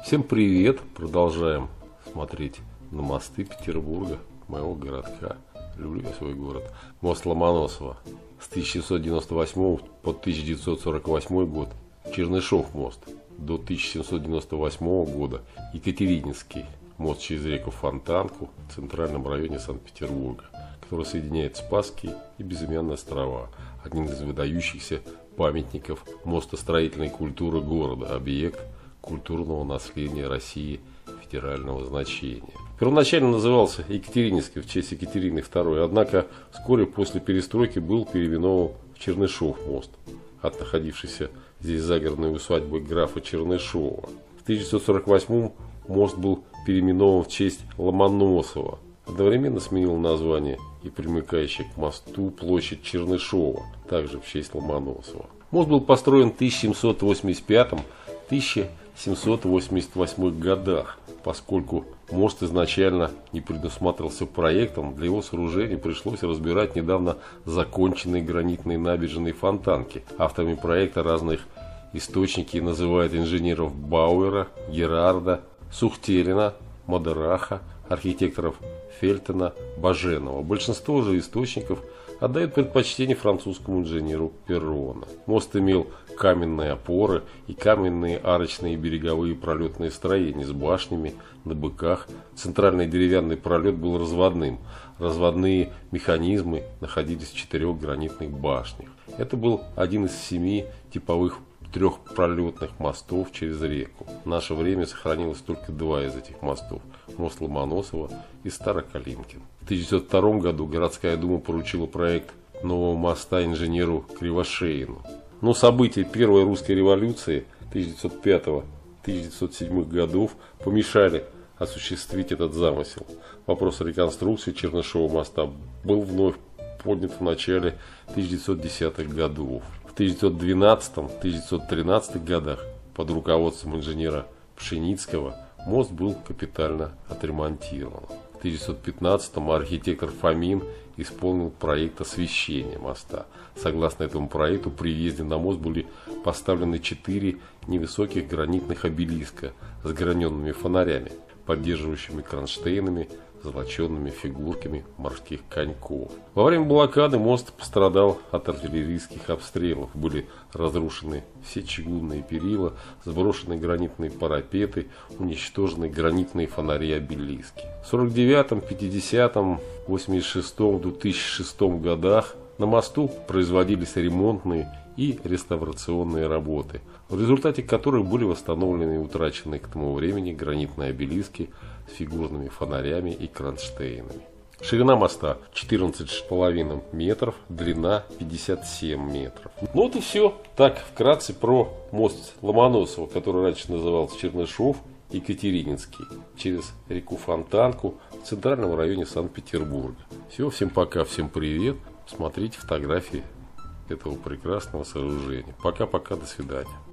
Всем привет! Продолжаем смотреть на мосты Петербурга, моего городка. Люблю я свой город. Мост Ломоносова. С 1798 по 1948 год Чернышов мост. До 1798 года Екатерининский мост через реку Фонтанку в центральном районе Санкт-Петербурга, который соединяет Спасские и Безымянные острова. Один из выдающихся памятников мостостроительной культуры города, объект культурного наследия России федерального значения. Первоначально назывался Екатерининский в честь Екатерины II, однако вскоре после перестройки был переименован в Чернышов мост, от находившейся здесь загородной усадьбы графа Чернышова. В 1948 мост был переименован в честь Ломоносова. Одновременно сменил название и примыкающая к мосту площадь Чернышова, также в честь Ломоносова. Мост был построен в 1785-1788 годах. Поскольку мост изначально не предусматривался проектом, для его сооружения пришлось разбирать недавно законченные гранитные набережные Фонтанки. Авторами проекта разных источники называют инженеров Бауэра, Герарда, Сухтелина, Мадераха, архитекторов Фельтона, Баженова. Большинство же источников отдают предпочтение французскому инженеру Перрона. Мост имел каменные опоры и каменные арочные береговые пролетные строения с башнями на быках. Центральный деревянный пролет был разводным. Разводные механизмы находились в 4 гранитных башнях. Это был один из 7 типовых трехпролетных мостов через реку. В наше время сохранилось только 2 из этих мостов – мост Ломоносова и Старокалинкин. В 1902 году городская дума поручила проект нового моста инженеру Кривошеину. Но события Первой русской революции 1905-1907 годов помешали осуществить этот замысел. Вопрос о реконструкции Чернышова моста был вновь поднят в начале 1910-х годов. В 1912-1913 годах под руководством инженера Пшеницкого мост был капитально отремонтирован. В 1915-м архитектор Фомин исполнил проект освещения моста. Согласно этому проекту, при въезде на мост были поставлены 4 невысоких гранитных обелиска с граненными фонарями, поддерживающими кронштейнами, золоченными фигурками морских коньков. Во время блокады мост пострадал от артиллерийских обстрелов. Были разрушены все чугунные перила, сброшены гранитные парапеты, уничтожены гранитные фонари и обелиски. В 49-м, 50-м, 86-м, 2006 годах на мосту производились ремонтные и реставрационные работы, в результате которых были восстановлены утраченные к тому времени гранитные обелиски с фигурными фонарями и кронштейнами. Ширина моста 14,5 метров, длина 57 метров. Ну вот и все. Так, вкратце про мост Ломоносова, который раньше назывался Чернышов, Екатерининский, через реку Фонтанку в центральном районе Санкт-Петербурга. Все, всем пока, всем привет. Смотрите фотографии этого прекрасного сооружения. Пока-пока, до свидания.